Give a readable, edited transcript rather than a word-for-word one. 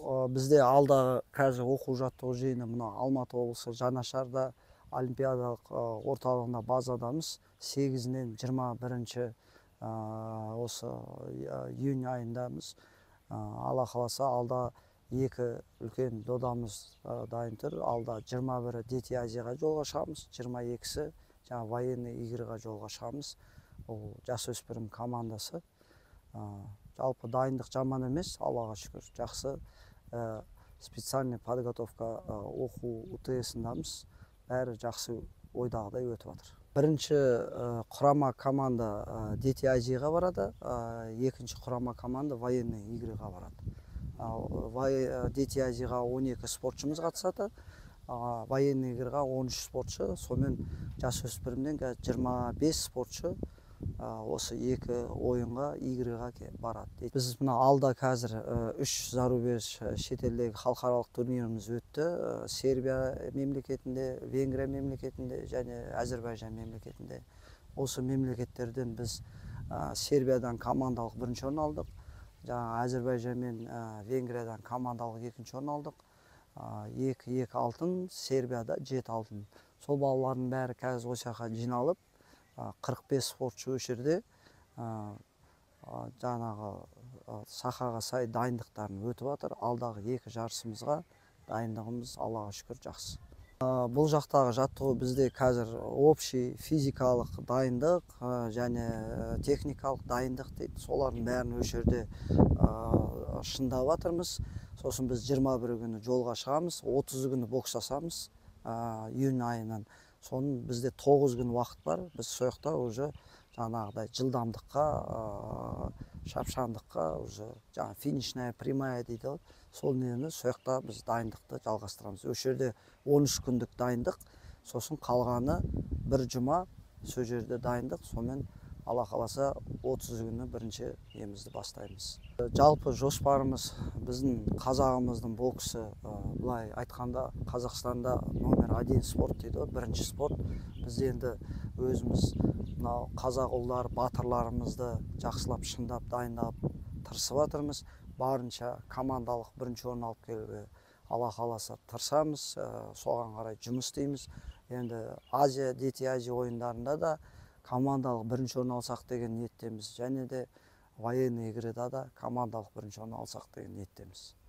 Бізде алдағы қазір оқу жаттығу жиыны мына Алматы облысы Жанашарда олимпиадалық орталығында базадамыз. 8-нен 21-ші осы июнь айындамыз. Алла қаласа алда екі үлкен додамыз дайын тұр. Алда 21-і Дети Азияға жолға шығамыз, 22-сі жаңа военный игрыға жолға шығамыз. Ол жасөспірім командасы. Жалпы дайындық жаман емес, Аллаға шүкір, жақсы. Специальный подготовка оқу УТС-ындамыз. Бәрі жақсы ойдағыдай өтіп жатыр. Бірінші құрама команда Дети Азияға барады, екінші құрама команда военный игрыға барады. Дети Азияға 12 спортшымыз қатысады, военный игрыға 13 спортшы, сонымен жасөспірімнен 25 спортшы осы екі ойынға игрыға барады. Біз мына алда қазір 3 зарубеж шетелдегі халықаралық турниріміз өтті. Сербия мемлекетінде, Венгрия мемлекетінде және Әзербайжан мемлекетінде. Осы мемлекеттерден біз Сербиядан командалық бірінші орын алдық. Жаңа Әзербайжан мен Венгриядан командалық екінші орын алдық. 2 алтын, Сербияда 7 алтын. Сол балалардың бәрі қазір осы жаққа жиналып, 45 спортшы өшірде жаңағы сахаға сай дайындықтарын өтіп жатыр. Алдағы екі жарысымызға дайындығымыз Аллаға шүкір жақсы. Бұл жақтағы жаттығу бізде қазір общий физикалық дайындық және техникалық дайындық дейді. Солардың бәрін өшірде шыңдап жатырмыз. Сосын біз 21 күні жолға шығамыз, 30 күні бокстасамыз июнь айынан. Соның бізде 9 күн уақыт бар. Біз сояқта уже жаңағыдай жылдамдыққа, шапшаңдыққа, уже жаңа финишная прямая дейді. Сол нені сояқта біз дайындықты жалғастырамыз. Өшерде 13 күндік дайындық, сосын қалғаны бір жұма сол жерде дайындық, сонымен Алла қаласа 30 күні бірінші емізді бастаймыз. Жалпы жоспарымыз біздің қазағымыздың боксы, бұлай айтқанда Қазақстанда номер 1 спорт дейді, бірінші спорт. Біз енді өзіміз қазақ ұлдар, батырларымызды жақсылап, шыңдап, дайындап тырысып жатырмыз. Барынша командалық бірінші орын алып келуге Алла қаласа тырысамыз, соған қарай жұмыс істейміз. Енді Азия, Дети Азия ойындарында да командалық бірінші орын алсақ деген ниеттеміз, және де военный игрыда да командалық бірінші орын алсақ деген ниеттеміз.